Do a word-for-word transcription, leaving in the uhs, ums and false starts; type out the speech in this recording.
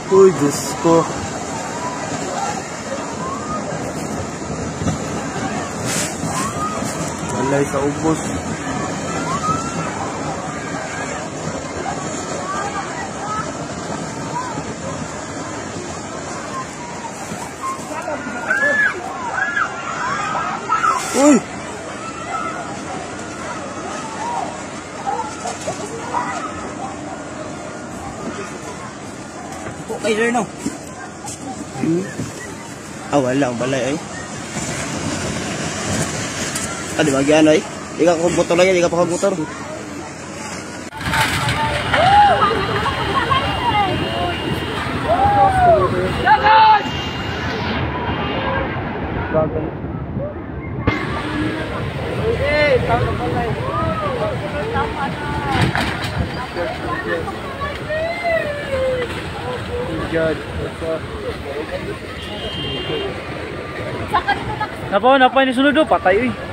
Uy, Diyos ko. Walay sa ubos. Uy! Okay, sir, no? Hmm? Ah, wala ang balay ay. Ah, di ba gyan ay? Di ka kumputor lang yan, di ka pa kumputor. Lagan! Bagal. Eh, tawag ang balay. God, what's up? Saka dito na. Napa, napa, ini sunod do, patay eh.